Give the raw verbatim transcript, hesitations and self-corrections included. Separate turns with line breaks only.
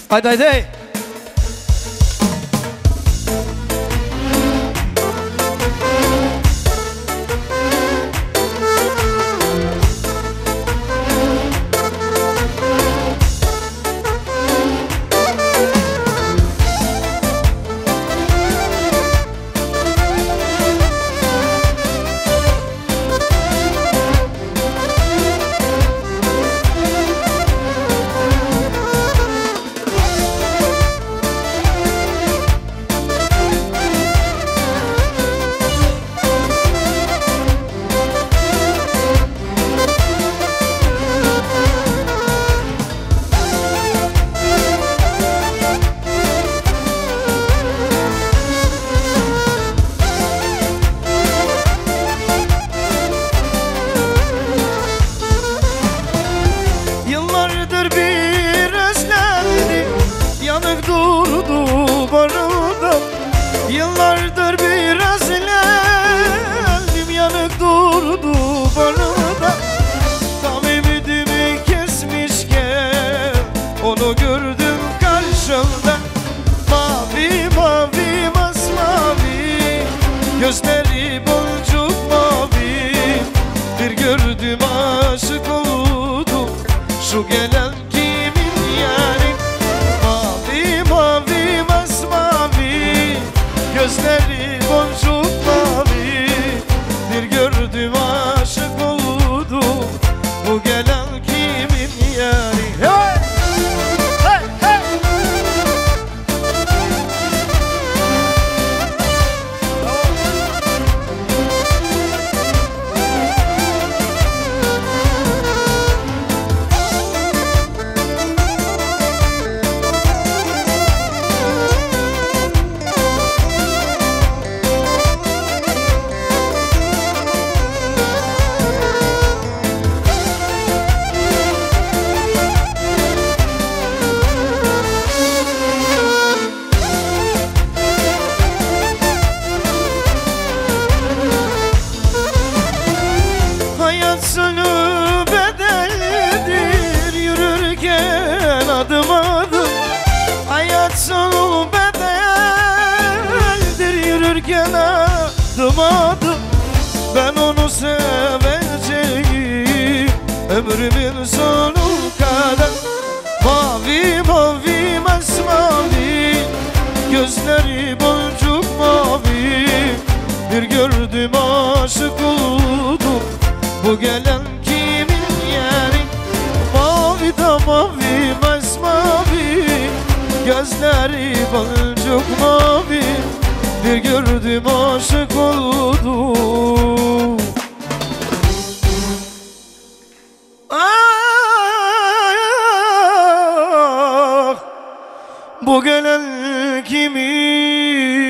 Haydi haydi.
Yıllardır bir özlemdi, yanık durdu barımda. Yıllardır bir özlemdim, yanık durdu barımda. Tam ümidimi kesmişken onu gördüm karşımda. Mavi mavi masmavi, gözleri boncuk mavi. Bir gördüm aşık oldum, şu gelen kimin yani? Mavi mavi masmavi, gözleri boncuk mavi. Bir gördüm aşık oldum, bu gelen kimin yani? Hey! Hey! Hey! Hayat sonu bedellidir, yürürken adım adım. Hayat sonu bedellidir, yürürken adım adım. Ben onu seveceğim ömrümün sonu kadar. Mavi mavi masmavi, gözleri boncuk mavi. Bir gördüm aşık oldum, bu gelen kimin yani? Mavi da mavi masmavi, gözleri boncuk mavi. Bir gördüm aşık oldum. Ah, bu gelen kimin